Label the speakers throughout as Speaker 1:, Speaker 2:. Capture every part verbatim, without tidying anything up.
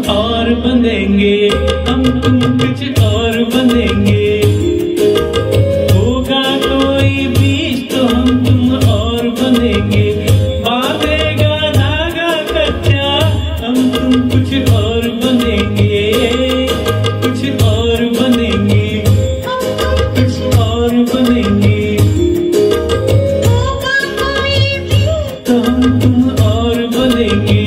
Speaker 1: और बंधेंगे, हम तुम कुछ और बंधेंगे। होगा कोई बीच तो हम तुम और बंधेंगे। बांधेगा धागा कच्चा, हम तुम कुछ और बंधेंगे, कुछ और बंधेंगे, कुछ और बंधेंगे। तो हम तुम और बंधेंगे,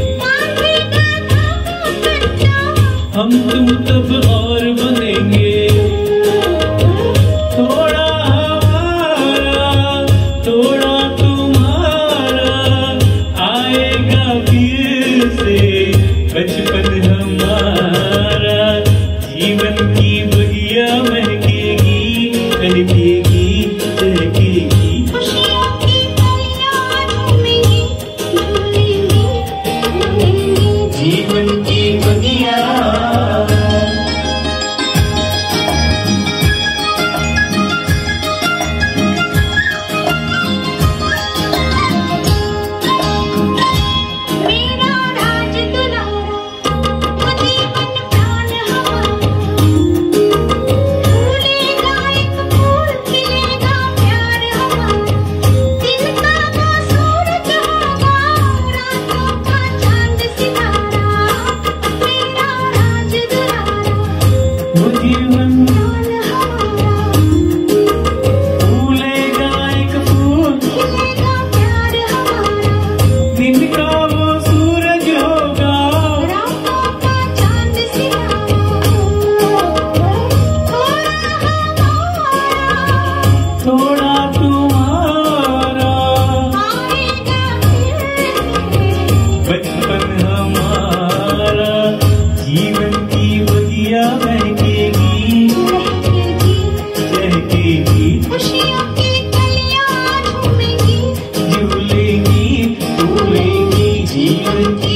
Speaker 1: हम तुम तब और बनेंगे। थोड़ा हमारा थोड़ा तुम्हारा, आएगा फिर से बचपन हमारा। जीवन की बगिया महकेगी, महकेगी, महकेगी।
Speaker 2: खुशियों की कलियां झूमेंगी, झूलेंगी, झूलेंगी।
Speaker 1: जीवन की बगिया जीवन फूलेगा एक फूल,
Speaker 2: खिलेगा प्यार हमारा।
Speaker 1: दिन का वो सूरज होगा,
Speaker 2: रातों का चांद सितारा।
Speaker 1: थोड़ा तुम्हारा,
Speaker 2: आएगा फिर
Speaker 1: बचपन हमारा। जीवन की बगिया महकेगी, महकेगी।
Speaker 2: खुशियों की कलियां झूमेंगी,
Speaker 1: झूलेंगी, झूलेंगी। जीवन की